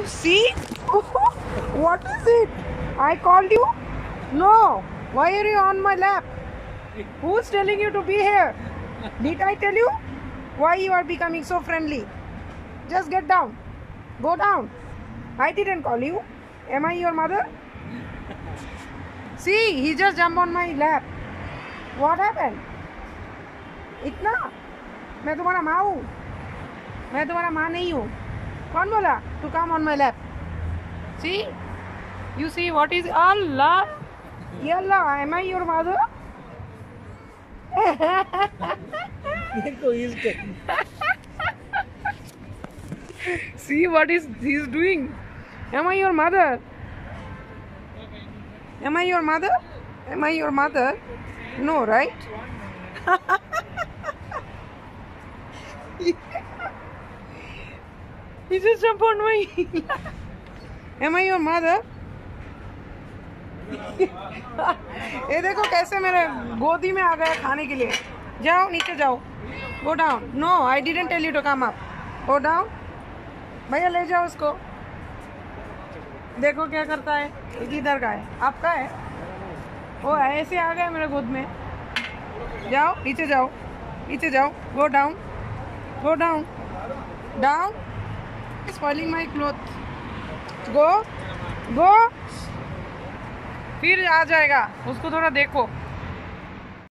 See? What is it? I called you? No. Why are you on my lap? Who's telling you to be here? Did I tell you? Why you are becoming so friendly? Just get down. Go down. I didn't call you. Am I your mother? See, he just jumped on my lap. What happened? इतना? मैं तुम्हारा माँ हूँ? मैं तुम्हारा माँ नहीं हूँ. कौन बोला? To come on my lap. See? You see what is Allah? Allah, am I your mother? See what is he's doing? Am I your mother? Am I your mother? Am I your mother? No, right? He just jumped on my. Am I your mother? ये देखो कैसे मेरे गोदी में आ गया खाने के लिए. जाओ नीचे जाओ. Go down. No, I didn't tell you to come up. Go down. भैया ले जाओ उसको. देखो क्या करता है. किधर का है? आपका है? वो ऐसे आ गया मेरे गोद में. जाओ नीचे जाओ. नीचे जाओ. Go down. Go down. Down. Spoiling my clothes. Go. Go. फिर आ जाएगा. उसको थोड़ा देखो.